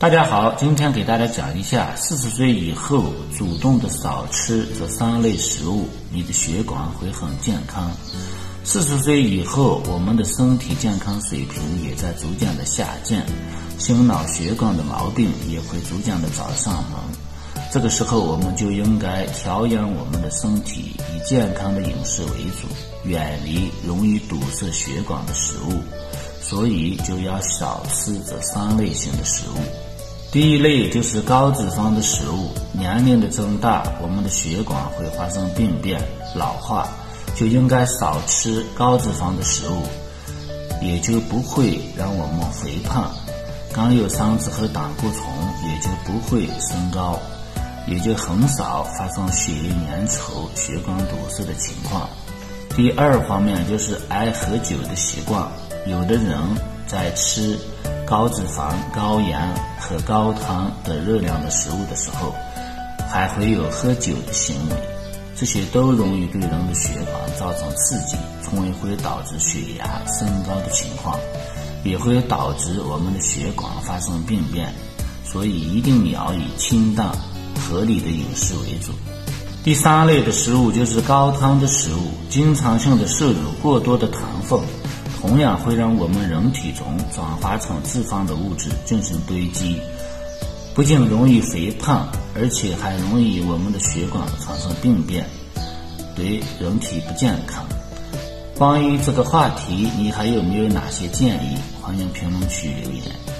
大家好，今天给大家讲一下40岁以后主动的少吃这3类食物，你的血管会很健康。40岁以后，我们的身体健康水平也在逐渐的下降，心脑血管的毛病也会逐渐的找上门。这个时候我们就应该调养我们的身体，以健康的饮食为主，远离容易堵塞血管的食物，所以就要少吃这3类型的食物。第一类就是高脂肪的食物，年龄的增大，我们的血管会发生病变、老化，就应该少吃高脂肪的食物，也就不会让我们肥胖，甘油三酯和胆固醇也就不会升高，也就很少发生血液粘稠、血管堵塞的情况。第二方面就是爱喝酒的习惯，有的人在吃高脂肪、高盐和高糖的热量的食物的时候，还会有喝酒的行为，这些都容易对人的血管造成刺激，从而会导致血压升高的情况，也会导致我们的血管发生病变，所以一定要以清淡合理的饮食为主。第3类的食物就是高糖的食物，经常性的摄入过多的糖分，同样会让我们人体中转化成脂肪的物质进行堆积，不仅容易肥胖，而且还容易我们的血管产生病变，对人体不健康。关于这个话题，你还有没有哪些建议？欢迎评论区留言。